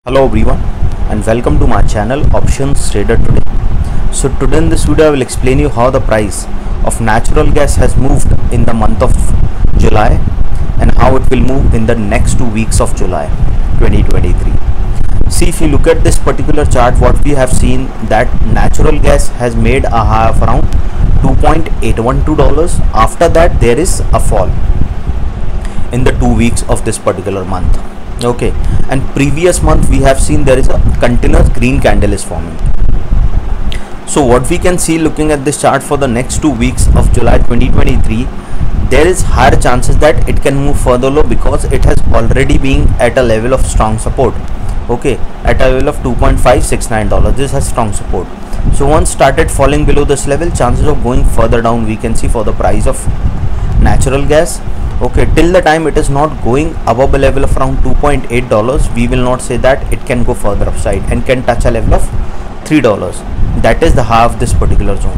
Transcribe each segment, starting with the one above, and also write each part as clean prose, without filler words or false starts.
Hello everyone and welcome to my channel Options Trader Today. So today in this video I will explain you how the price of natural gas has moved in the month of July and how it will move in the next 2 weeks of July 2023. See, if you look at this particular chart, what we have seen that natural gas has made a high of around $2.812. After that there is a fall in the 2 weeks of this particular month. Okay, and previous month we have seen there is a continuous green candle is forming. So what we can see looking at this chart for the next 2 weeks of July 2023, there is higher chances that it can move further low because it has already been at a level of strong support. Okay, at a level of $2.569. This has strong support. So once started falling below this level, chances of going further down we can see for the price of natural gas. Okay, till the time it is not going above a level of around $2.8, we will not say that it can go further upside and can touch a level of $3. That is the high of this particular zone.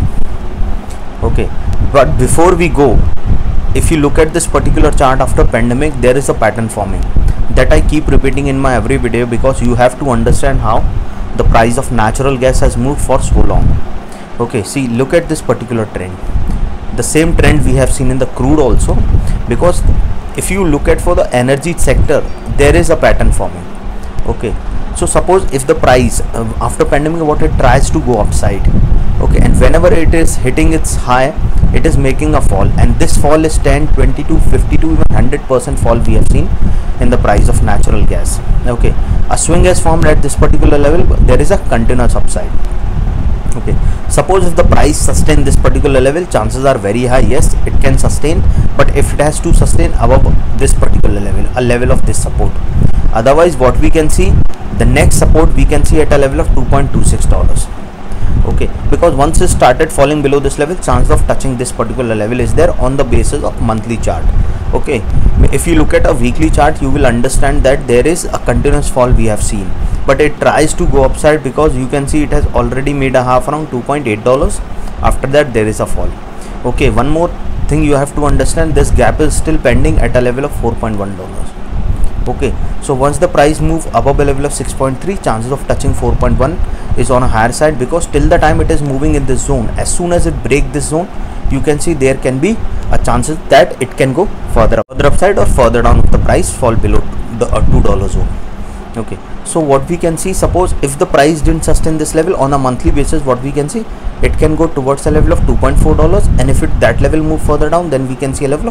Okay, but before we go, if you look at this particular chart after pandemic, there is a pattern forming that I keep repeating in my every video because you have to understand how the price of natural gas has moved for so long. Okay, see, look at this particular trend. The same trend we have seen in the crude also, because if you look at for the energy sector, there is a pattern forming. Okay, so suppose if the price after pandemic what it tries to go upside, okay, and whenever it is hitting its high, it is making a fall, and this fall is 10, 22, 52, even 100% fall we have seen in the price of natural gas. Okay, a swing has formed at this particular level, there is a continuous upside. Okay, suppose if the price sustain this particular level, chances are very high, yes, it can sustain, but if it has to sustain above this particular level, a level of this support, otherwise what we can see, the next support we can see at a level of $2.26. Okay, because once it started falling below this level, chance of touching this particular level is there on the basis of monthly chart. Okay, if you look at a weekly chart, you will understand that there is a continuous fall we have seen, but it tries to go upside because you can see it has already made a half around $2.8. After that there is a fall. Okay, one more thing you have to understand, this gap is still pending at a level of $4.1. Okay, so once the price move above a level of 6.3, chances of touching 4.1 is on a higher side, because till the time it is moving in this zone, as soon as it break this zone, you can see there can be a chances that it can go further upside or further down if the price fall below the $2 zone. Okay, so what we can see, suppose if the price didn't sustain this level on a monthly basis, what we can see, it can go towards a level of $2.4, and if that level move further down, then we can see a level of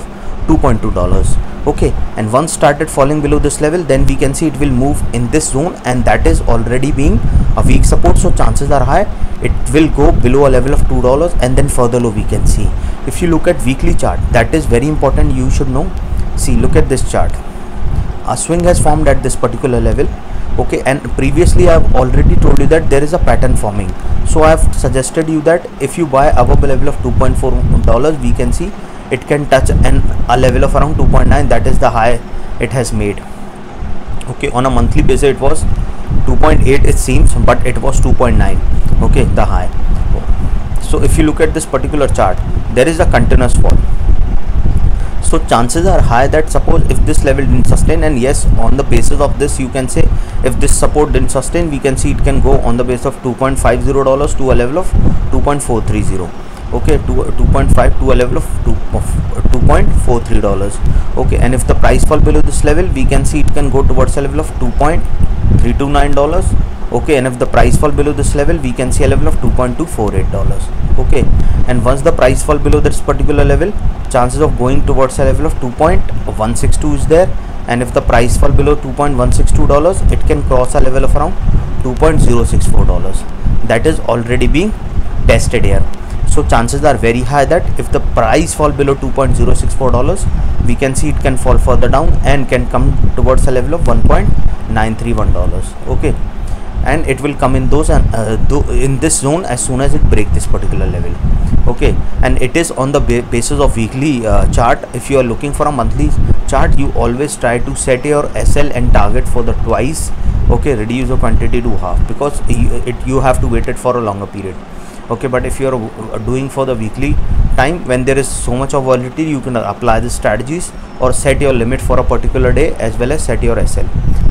$2.2. Okay, and once started falling below this level, then we can see it will move in this zone, and that is already being a weak support, so chances are high it will go below a level of $2 and then further low we can see. If you look at weekly chart, that is very important, you should know. See, look at this chart, a swing has formed at this particular level. Okay, and previously I have already told you that there is a pattern forming, so I have suggested you that if you buy above a level of $2.4, we can see it can touch a level of around 2.9, that is the high it has made. Okay, on a monthly basis it was 2.8 it seems, but it was 2.9. okay, the high. So if you look at this particular chart, there is a continuous fall, so chances are high that suppose if this level didn't sustain, and yes, on the basis of this you can say if this support didn't sustain, we can see it can go on the base of $2.50 to a level of 2.430. okay, to 2.5 to a level of $2.43. okay, and if the price fall below this level, we can see it can go towards a level of $2.329. okay, and if the price fall below this level, we can see a level of $2.248. okay, and once the price fall below this particular level, chances of going towards a level of 2.162 is there, and if the price fall below $2.162, it can cross a level of around $2.064. that is already being tested here. So chances are very high that if the price fall below $2.064, we can see it can fall further down and can come towards a level of $1.931. okay, and it will come in those and in this zone as soon as it break this particular level. Okay, and it is on the basis of weekly chart. If you are looking for a monthly chart, you always try to set your SL and target for the twice. Okay, reduce your quantity to half, because you have to wait it for a longer period. Okay, but if you are doing for the weekly time, when there is so much of volatility, you can apply the strategies or set your limit for a particular day as well as set your SL.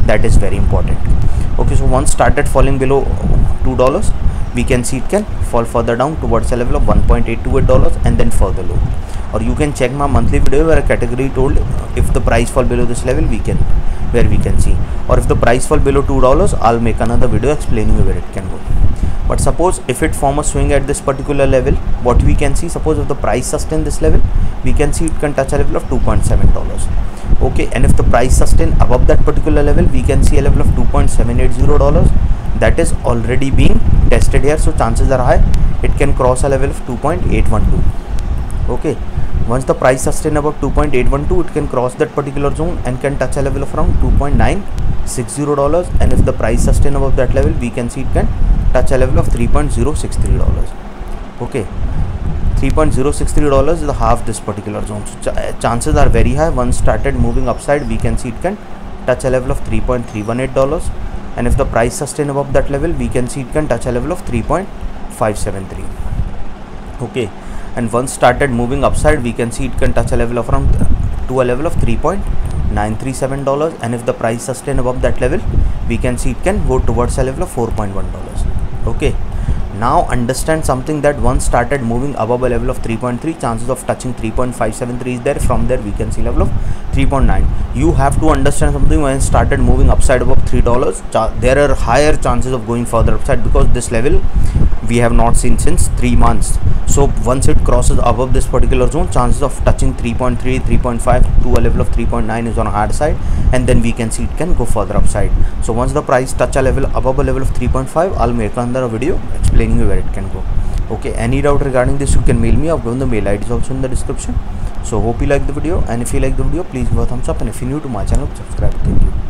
that is very important. Okay, so once started falling below $2, we can see it can fall further down towards a level of $1.828 and then further low. Or you can check my monthly video where a category told if the price fall below this level we can see, or if the price fall below $2, I'll make another video explaining where it can go. But suppose if it form a swing at this particular level, what we can see, suppose if the price sustain this level, we can see it can touch a level of $2.7. Okay, and if the price sustain above that particular level, we can see a level of $2.780. that is already being tested here, so chances are high it can cross a level of 2.812. okay, once the price sustain above 2.812, it can cross that particular zone and can touch a level of around $2.960, and if the price sustain above that level, we can see it can touch a level of $3.063. okay, $3.063 is the half this particular zone, so chances are very high once started moving upside, we can see it can touch a level of $3.318, and if the price sustain above that level, we can see it can touch a level of 3.573. okay, and once started moving upside, we can see it can touch a level of around to a level of $3.937, and if the price sustain above that level, we can see it can go towards a level of $4.1. okay, now understand something, that once started moving above a level of 3.3, chances of touching 3.573 is there. From there we can see level of 3.9. you have to understand something, when it started moving upside above $3, there are higher chances of going further upside, because this level we have not seen since 3 months. So once it crosses above this particular zone, chances of touching 3.3, 3.5 to a level of 3.9 is on a hard side, and then we can see it can go further upside. So once the price touch a level above a level of 3.5, I'll make another video explaining you where it can go. Okay, any doubt regarding this, you can mail me. I've given the mail ID is also in the description. So hope you like the video, and if you like the video, please give a thumbs up, and if you're new to my channel, subscribe. Thank you.